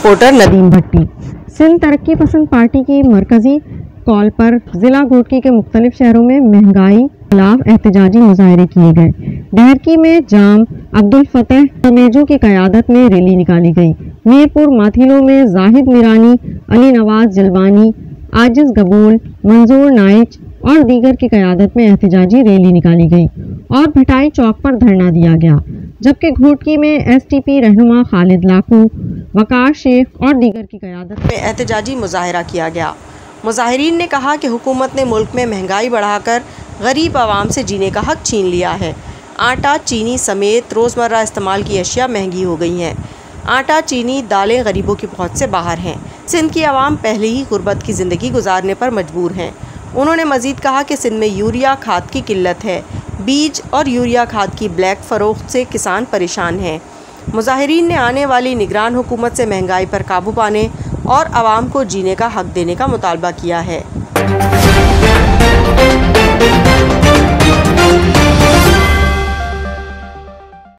Reporter Nadeem भट्टी। सिंध तरक्की पसंद party की मरकजी कॉल पर जिला घोटकी के मुख्तलिफ शहरों में महंगाई खिलाफ एहतजाजी मुजाहरे किए गए। डहरकी में जाम अब्दुल फतेह तमेजू की क़यादत में रैली निकाली गई। मीरपुर माथिलो में जाहिद मीरानी, अली नवाज जलवानी, आजिज गबूल, मंजूर नाइच और दीगर की क़यादत में एहतजाजी रैली निकाली गई और भटाई चौक पर धरना दिया गया। जबकि घोटकी में एसटीपी रहनुमा खालिद लाकू, वकार शेख और दीगर की क़यादत में एहतजाजी मुजाहरा किया गया। मुजाहिरीन ने कहा कि हुकूमत ने मुल्क में महंगाई बढ़ाकर गरीब आवाम से जीने का हक छीन लिया है। आटा, चीनी समेत रोज़मर्रा इस्तेमाल की अशिया महंगी हो गई हैं। आटा, चीनी, दालें गरीबों की पहुँच से बाहर हैं। सिंध की आवाम पहले ही गुर्बत की ज़िंदगी गुजारने पर मजबूर हैं। उन्होंने मज़ीद कहा कि सिंध में यूरिया खाद की किल्लत है। बीज और यूरिया खाद की ब्लैक फ़रोख्त से किसान परेशान हैं। मुजाहिरीन ने आने वाली निगरान हुकूमत से महंगाई पर काबू पाने और आवाम को जीने का हक देने का मुतालबा किया है।